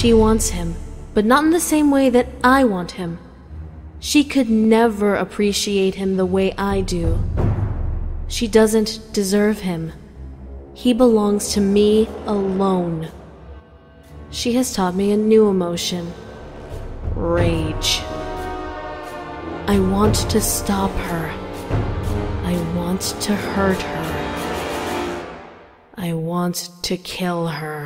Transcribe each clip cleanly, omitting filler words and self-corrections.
She wants him, but not in the same way that I want him. She could never appreciate him the way I do. She doesn't deserve him. He belongs to me alone. She has taught me a new emotion: rage. I want to stop her. I want to hurt her. I want to kill her.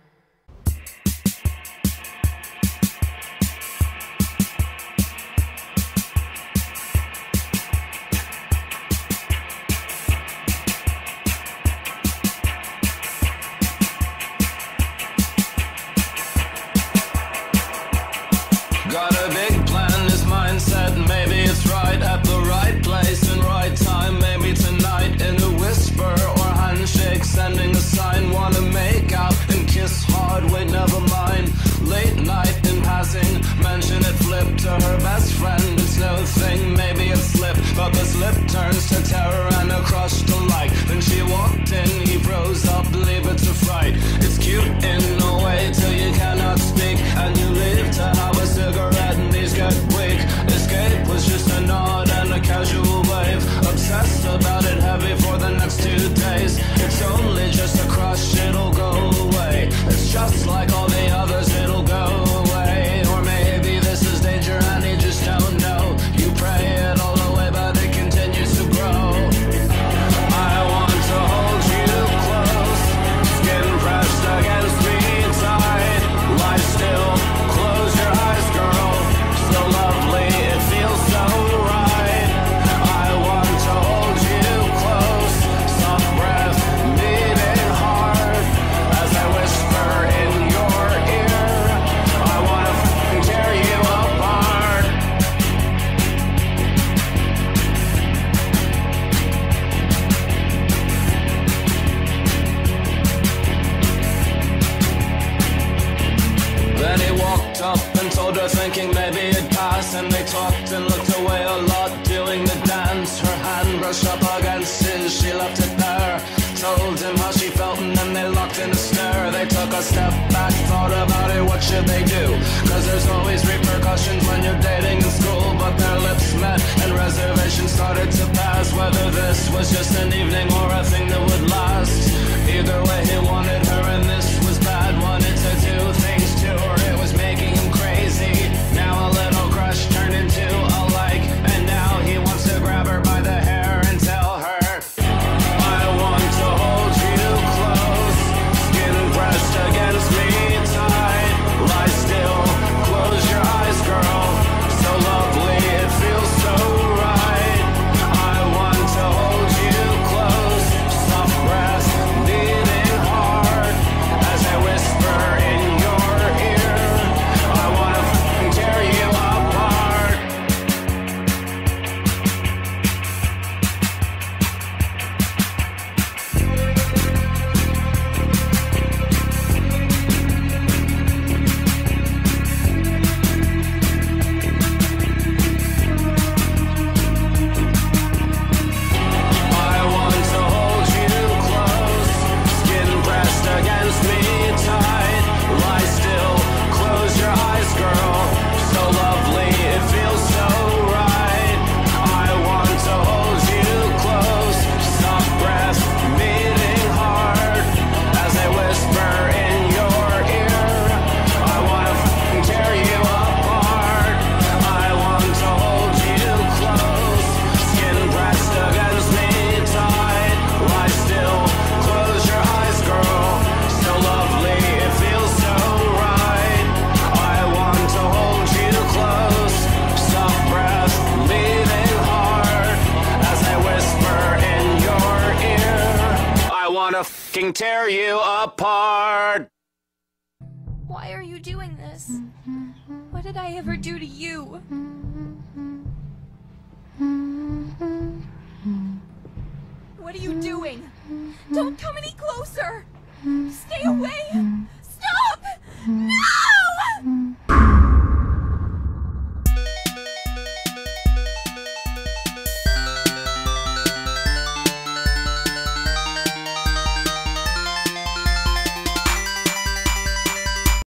Got a big plan, this mindset, maybe it's right at the right place and right time. Maybe tonight in a whisper or handshake, sending a sign. Wanna make out and kiss hard, wait never mind. Late night in passing, mention it, flip to her best friend. It's no thing, maybe it slipped, but the slip turns to terror and a crush to like. Then she walked in, he froze up, believe it's a fright. It's cute in a way till you cannot speak, and you leave to have a cigarette and these get weak. Escape was just a nod and a casual wave. Obsessed about it, heavy for the next 2 days. It's only just a crush, it'll go away. It's just like all the others, it'll go away. Or maybe this is danger and you just don't know. You pray it all away, but it continues to grow. I want to hold you close, skin pressed against me tight. Lie still, close your eyes, girl. So lovely, it feels so right. I want to hold you close, soft breath beating hard as I whisper in your ear. I want to tear you apart. Then he walked up and told her, thinking maybe it'd pass. And they talked and looked away a lot, doing the dance. Her hand brushed up against his, she left it there. Told him how she felt and then they locked in a stare. They took a step back, thought about it, what should they do? Cause there's always repercussions when you're dating in school. But their lips met and reservations started to pass, whether this was just an evening or a thing that would last. Either way he wanted her and this was bad. Wanted to do things to her, it was making him crazy. Now a little crush turned into a like, and now he wants to grab her by the hair and tell her, I want to hold you close, skin pressed against me tight. Lie still, close your eyes, girl. So lovely, it feels so right. I want to hold you close, soft breath beating hard as I whisper in your ear. I want to tear you apart. I want to hold you close, skin pressed against me tight. Lie still, close your eyes, girl. So lovely, it feels so right. I want to hold you close, soft breath beating hard as I whisper in your ear. I want to tear you apart. I want to hold you close, skin pressed against me tight. Lie still, close your eyes, girl. So lovely, it feels so right. I want to hold you close, soft breath beating hard as I whisper in your ear. I want to fucking tear you apart. Why are you doing this? What did I ever do to you? What are you doing? Don't come any closer! Stay away!